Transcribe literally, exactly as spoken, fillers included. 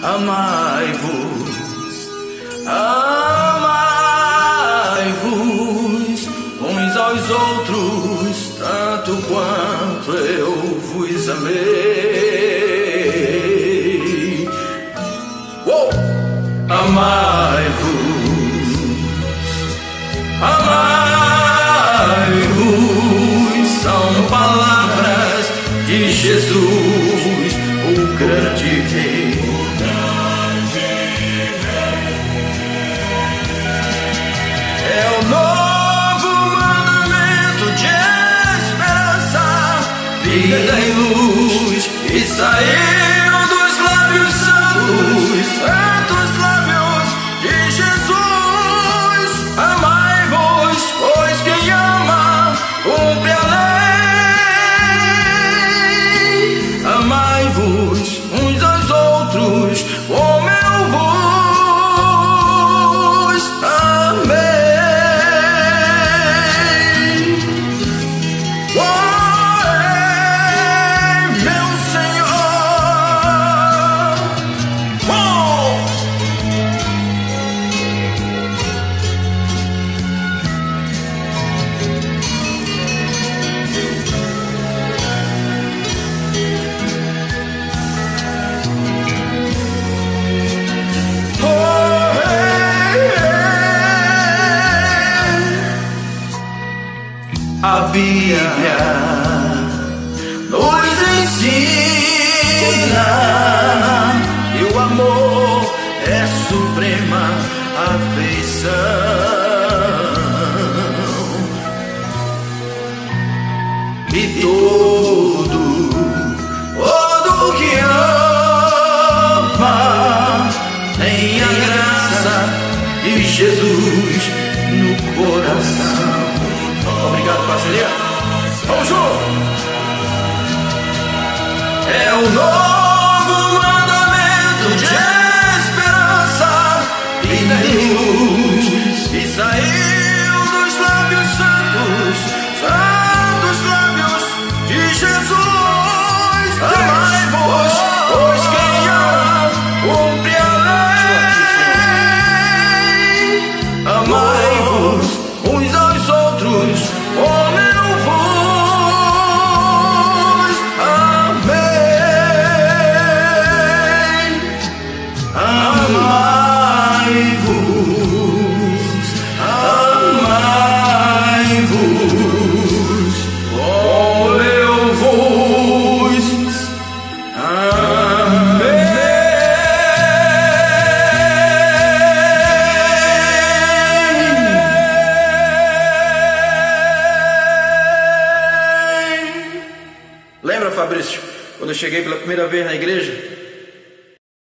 Amai-vos, amai-vos uns aos outros, tanto quanto eu vos amei. Uou! Amai-vos, amai-vos, são palavras de Jesus, o grande Rei. É o novo mandamento de esperança, vida e luz, e saiu dos lábios santos, santos lábios de Jesus. Amai-vos, pois quem ama cumpre a lei. Amai-vos uns aos outros, como eu vos amei. A Bíblia nos ensina que o amor é suprema afeição, e todo, todo que ama tem a graça de Jesus no coração. Obrigado, parceria. Vamos junto! É o novo mandamento de esperança, vida e luz, e saiu dos lábios santos, santos lábios de Jesus. Amai-vos, pois quem ama cumpre a lei. Amai-vos uns aos outros, como eu vos amei. Amai-vos, amai-vos, como eu vos amei. Lembra, Fabrício, quando eu cheguei pela primeira vez na igreja?